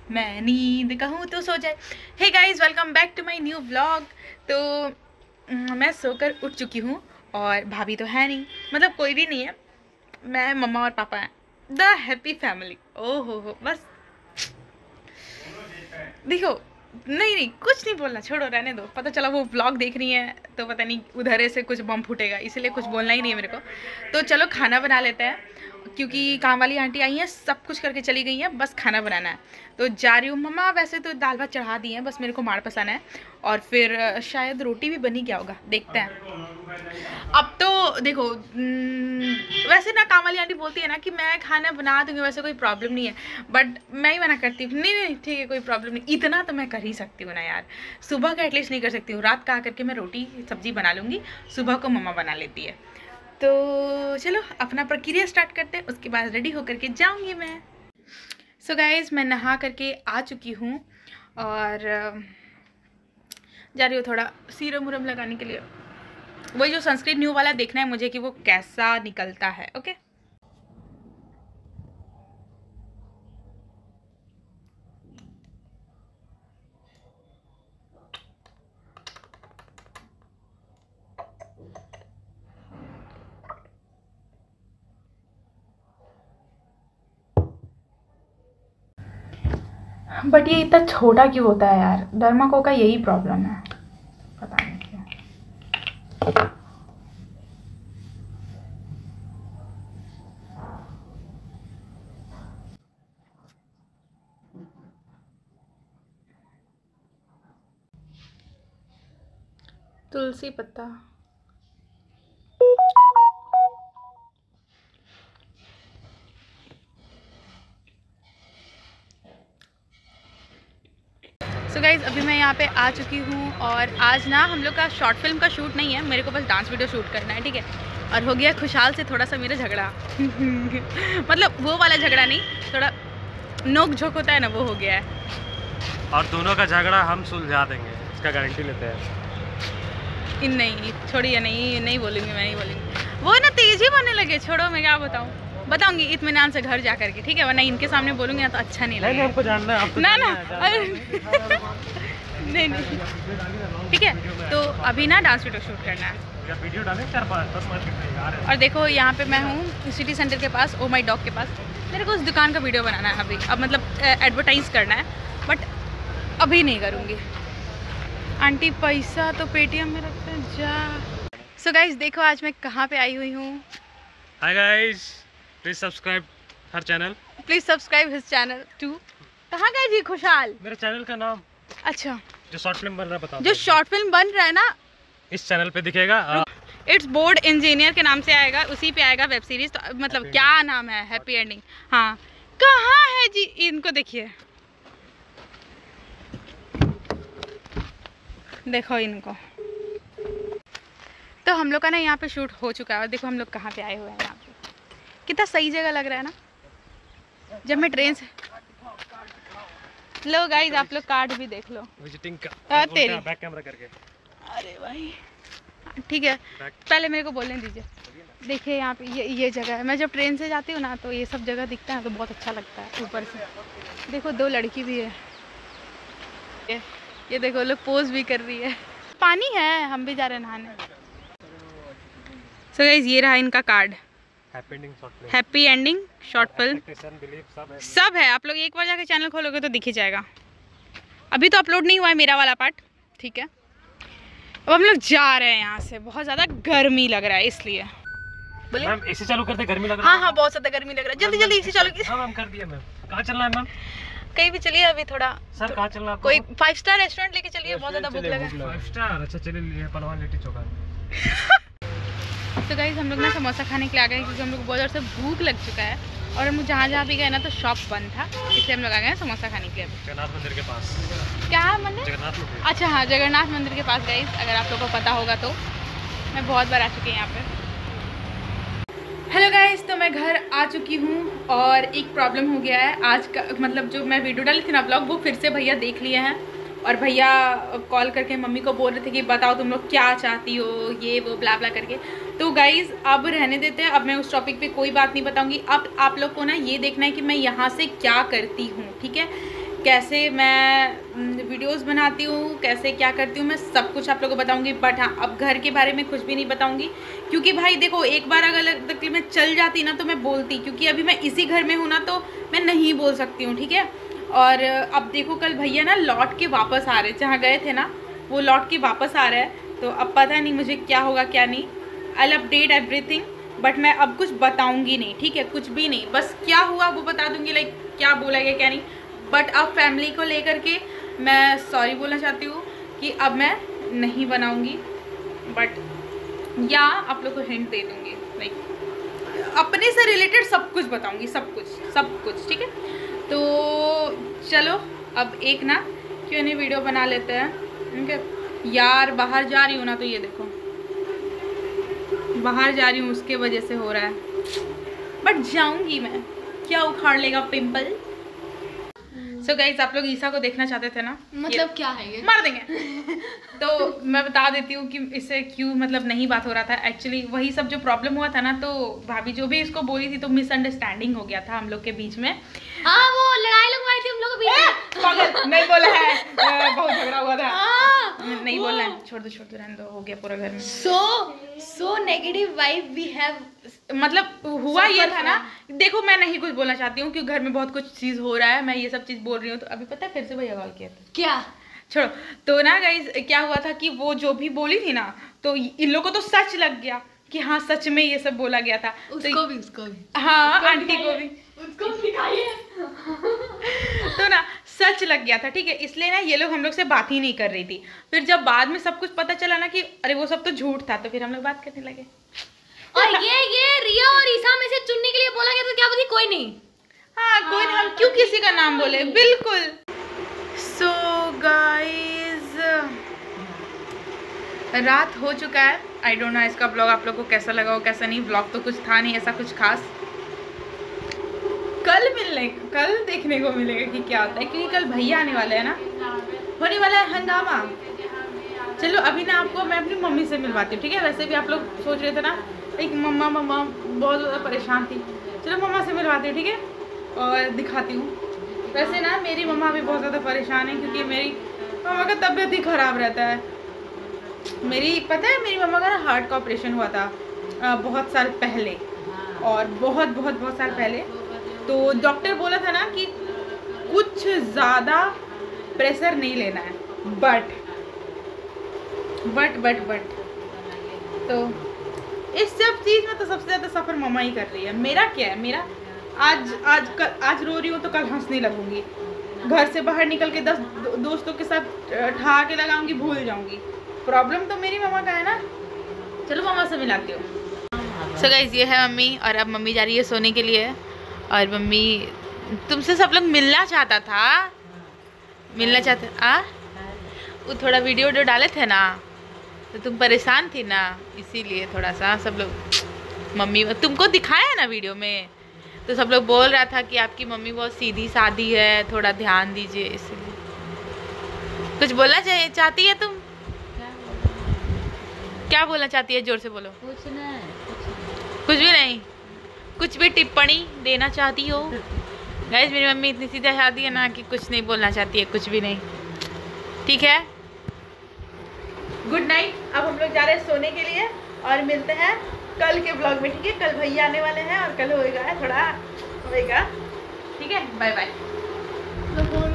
मैं नींद कहूँ तो सो जाए। Hey guys, welcome back to my new vlog. तो मैं सोकर उठ चुकी हूँ और भाभी तो है नहीं, मतलब कोई भी नहीं है, मैं मम्मा और पापा हैं, द हैप्पी फैमिली। ओहो हो, बस देखो, नहीं कुछ नहीं बोलना, छोड़ो, रहने दो। पता चला वो व्लॉग देख रही है तो पता नहीं उधर से कुछ बम फूटेगा, इसलिए कुछ बोलना ही नहीं है मेरे को। तो चलो खाना बना लेते हैं, क्योंकि काम वाली आंटी आई हैं, सब कुछ करके चली गई हैं, बस खाना बनाना है। तो जा रही हूँ। मम्मा वैसे तो दाल भात चढ़ा दी है, बस मेरे को माड़ पसाना है और फिर शायद रोटी भी बनी क्या होगा, देखते हैं। अब तो देखो, वैसे ना काम वाली आंटी बोलती है ना कि मैं खाना बना दूँगी, वैसे कोई प्रॉब्लम नहीं है, बट मैं ही मना करती हूँ, नहीं ठीक है, कोई प्रॉब्लम नहीं, इतना तो मैं कर ही सकती हूँ ना यार। सुबह का एटलीस्ट नहीं कर सकती हूँ, रात का आकर के मैं रोटी सब्जी बना लूँगी, सुबह को मम्मा बना लेती है। तो चलो अपना प्रक्रिया स्टार्ट करते हैं, उसके बाद रेडी होकर के जाऊँगी मैं। सो गाइज, मैं नहा करके आ चुकी हूँ और जा रही हूँ थोड़ा सीरम उरम लगाने के लिए। वही जो सनस्क्रीन न्यू वाला देखना है मुझे कि वो कैसा निकलता है। ओके, बट ये इतना छोटा क्यों होता है यार? डर्माको का यही प्रॉब्लम है, पता नहीं क्यों। तुलसी पत्ता, सो गाइज अभी मैं यहाँ पे आ चुकी हूँ और आज ना हम लोग का शॉर्ट फिल्म का शूट नहीं है, मेरे को बस डांस वीडियो शूट करना है, ठीक है। और हो गया खुशहाल से थोड़ा सा मेरा झगड़ा मतलब वो वाला झगड़ा नहीं, थोड़ा नोक झोंक होता है ना, वो हो गया है। और दोनों का झगड़ा हम सुलझा देंगे, इसका गारंटी लेते हैं। नहीं छोड़िए, नहीं बोलूँगी, मैं नहीं बोलूँगी। वो ना तेज ही बनने लगे, छोड़ो, मैं क्या बताऊँगी इत्मीनान से घर जा करके, ठीक है, वरना इनके सामने बोलूँगी ना तो अच्छा नहीं लगेगा। हमको जानना है, आपको ना नहीं ठीक है। तो अभी ना डांस वीडियो शूट करना है, वीडियो डालें 4-5 और देखो यहाँ पे मैं हूँ सिटी सेंटर के पास, ओ माई डॉग के पास। मेरे को उस दुकान का वीडियो बनाना है अभी, अब मतलब एडवर्टाइज करना है, बट अभी नहीं करूँगी। आंटी पैसा तो पेटीएम में रखते हैं जा। सो गाइज देखो आज मैं कहाँ पे आई हुई हूँ। Hi guys, please subscribe her channel, please subscribe his channel too. कहाँ गए जी खुशहाल? मेरे चैनल का नाम, अच्छा जो शॉर्ट फिल्म बन रहा है, बताओ। जो शॉर्ट फिल्म बन रहा है ना, इस चैनल पे दिखेगा। इट्स बोर्ड इंजीनियर के नाम से आएगा, उसी पे आएगा वेब सीरीज। तो मतलब क्या नाम है? Happy ending. हाँ, कहाँ है जी? इनको देखिए, देखो इनको। तो हम लोग का ना यहाँ पे शूट हो चुका है और देखो हम लोग कहाँ पे आए हुए हैं। यहाँ पे कितना सही जगह लग रहा है ना। जब मैं ट्रेन से, लो गाइस आप लोग कार्ड भी देख लो, विजिटिंग का तेरी बैक कैमरा करके। अरे भाई ठीक है, पहले मेरे को बोलने दीजिए। देखिए यहाँ पे ये जगह है, मैं जब ट्रेन से जाती हूँ ना तो ये सब जगह दिखता है तो बहुत अच्छा लगता है। ऊपर से देखो दो लड़की भी है, ये देखो लोग पोज भी कर रही है। पानी है, हम भी जा रहे हैं नहाने। सो गाइस ये रहा इनका card, happy ending short film, सब है। आप लोग एक बार जाकर चैनल खोलोगे तो दिख ही जाएगा। अभी तो अपलोड नहीं हुआ है मेरा वाला पार्ट, ठीक है। अब हम लोग जा रहे हैं यहाँ से, बहुत ज़्यादा गर्मी लग रहा है इसलिए। बोलिए मैम, एसी चालू करते, गर्मी लग रहा है। हाँ बहुत ज़्यादा गर्मी लग रहा है, जल्दी जल्दी एसी चालू कीजिए। हम कर दिए मैम। कहाँ चलना है मैम? कहीं भी चलिए अभी थोड़ा। सर कहाँ चलना है? कोई 5 स्टार रेस्टोरेंट लेके चलिए, बहुत ज़्यादा भूख लगा है। 5 स्टार? अच्छा चलिए, पलवान लिट्टी चोखा। तो गाइस हम लोग ना समोसा खाने के लिए आ गए, क्योंकि हम लोग को बहुत ज़ोर से भूख लग चुका है और हम जहाँ भी गए ना तो शॉप बंद था, इसलिए हम लोग आ गए समोसा खाने के लिए। जगन्नाथ मंदिर के पास। क्या मंदिर? जगन्नाथ मंदिर। अच्छा हाँ, जगन्नाथ मंदिर के पास गाइस, अगर आप लोगों को पता होगा तो। मैं बहुत बार आ चुकी हूँ यहाँ पे। हेलो गाइस, तो मैं घर आ चुकी हूँ और एक प्रॉब्लम हो गया है आज का, मतलब जो मैं वीडियो डाली थी ना ब्लॉग, वो फिर से भैया देख लिए हैं और भैया कॉल करके मम्मी को बोल रहे थे कि बताओ तुम लोग क्या चाहती हो, ये वो ब्ला ब्ला करके। तो गाइज़ अब रहने देते हैं, अब मैं उस टॉपिक पे कोई बात नहीं बताऊंगी। अब आप लोग को ना ये देखना है कि मैं यहाँ से क्या करती हूँ, ठीक है। कैसे मैं वीडियोस बनाती हूँ, कैसे क्या करती हूँ, मैं सब कुछ आप लोगों को बताऊँगी। बट हाँ, अब घर के बारे में कुछ भी नहीं बताऊँगी, क्योंकि भाई देखो एक बार अगर मैं चल जाती ना तो मैं बोलती, क्योंकि अभी मैं इसी घर में हूँ ना तो मैं नहीं बोल सकती हूँ, ठीक है। और अब देखो कल भैया ना लौट के वापस आ रहे, जहाँ गए थे ना वो लौट के वापस आ रहे हैं, तो अब पता नहीं मुझे क्या होगा क्या नहीं। I will update everything, but मैं अब कुछ बताऊँगी नहीं, ठीक है, कुछ भी नहीं, बस क्या हुआ वो बता दूँगी, लाइक क्या बोला गया क्या नहीं। बट अब फैमिली को लेकर के मैं सॉरी बोलना चाहती हूँ कि अब मैं नहीं बनाऊँगी, बट या आप लोग को हिंट दे दूँगी, लाइक अपने से रिलेटेड सब कुछ बताऊँगी, सब कुछ, ठीक है। तो चलो अब एक ना क्यों नहीं वीडियो बना लेते हैं, ठीक है। यार बाहर जा रही हूँ ना, तो ये देखो बाहर जा रही हूँ उसके वजह से हो रहा है, बट जाऊँगी मैं, क्या उखाड़ लेगा पिंपल। सो गाइस, आप लोग ईसा को देखना चाहते थे ना, मतलब क्या है ये? मार देंगे। तो मैं बता देती हूँ कि इससे क्यों मतलब नहीं बात हो रहा था। एक्चुअली वही सब जो प्रॉब्लम हुआ था ना, तो भाभी जो भी इसको बोली थी तो मिसअंडरस्टैंडिंग हो गया था हम लोग के बीच में। हाँ, वो लड़ाई लगवाई थी हम लोग के बीच में। पागल नहीं बोला है, बहुत झगड़ा हुआ था। नहीं बोलना है, छोड़ दो रहने दो, हो गया पूरा घर में। So negative vibe we have, मतलब हुआ ये था ना, देखो मैं नहीं कुछ बोलना चाहती हूँ क्योंकि घर में बहुत कुछ चीज हो रहा है, मैं ये सब चीज बोल रही हूँ। तो अभी पता है फिर से भैया कॉल किया था, क्या छोड़ो। तो ना गाइस क्या हुआ था कि वो जो भी बोली थी ना, तो इन लोगों को तो सच लग गया कि हाँ सच में ये सब बोला गया था। उसको भी हाँ, आंटी को भी उसको दिखाइए। तो ना सच लग गया था, ठीक है। इसलिए ना ये लोग हम लोग से बात ही नहीं कर रही थी। फिर जब बाद में सब कुछ पता चला ना कि अरे वो सब तो झूठ था, तो फिर हम लोग बात करने लगे। और ये रिया और ईसा में से चुनने के लिए बोला गया तो क्या बोली? कोई नहीं। हाँ कोई, हम क्यों किसी का नाम बोले, बिल्कुल। सो गाइस रात हो चुका है। आई डोंट नो इसका ब्लॉग आप लोग को कैसा लगा हो कैसा नहीं। ब्लॉग तो कुछ था नहीं ऐसा कुछ खास, कल देखने को मिलेगा कि क्या होता है, क्योंकि कल भैया आने वाले हैं ना, होने वाला है हंगामा। चलो अभी ना आपको मैं अपनी मम्मी से मिलवाती हूँ, ठीक है। वैसे भी आप लोग सोच रहे थे ना एक मम्मा बहुत ज़्यादा परेशान थी, चलो मम्मा से मिलवाती हूँ, ठीक है, और दिखाती हूँ। वैसे ना मेरी मम्मा भी बहुत ज़्यादा परेशान है क्योंकि मेरी मम्मा का तबीयत ही ख़राब रहता है। पता है मेरी मम्मा का ना हार्ट का ऑपरेशन हुआ था बहुत साल पहले, और बहुत साल पहले। तो डॉक्टर बोला था ना कि कुछ ज़्यादा प्रेशर नहीं लेना है, बट तो इस सब चीज़ में तो सबसे ज़्यादा सफ़र मम्मा ही कर रही है। मेरा क्या है, मेरा आज रो रही हूँ तो कल हंसने लगूंगी, घर से बाहर निकल के 10 दोस्तों के साथ ठहाके लगाऊंगी, भूल जाऊंगी। प्रॉब्लम तो मेरी मम्मा का है ना। चलो मम्मा से मिलाती हूँ। सो गाइस ये है मम्मी, और अब मम्मी जा रही है सोने के लिए। और मम्मी तुमसे सब लोग मिलना चाहता था, वो थोड़ा वीडियो डाले थे ना तो तुम परेशान थी ना, इसीलिए थोड़ा सा सब लोग मम्मी तुमको दिखाया ना वीडियो में, तो सब लोग बोल रहा था कि आपकी मम्मी बहुत सीधी सादी है, थोड़ा ध्यान दीजिए। इसलिए कुछ बोलना चाहती है तुम? क्या बोलना चाहती है, जोर से बोलो। कुछ भी नहीं, कुछ भी टिप्पणी देना चाहती हो? गाइस मेरी मम्मी इतनी सीधा सादी है ना कि कुछ नहीं बोलना चाहती है, कुछ भी नहीं, ठीक है। Good night. अब हम लोग जा रहे हैं सोने के लिए, और मिलते हैं कल के ब्लॉग में, ठीक है। कल भैया आने वाले हैं और कल होएगा, ठीक है। Bye bye.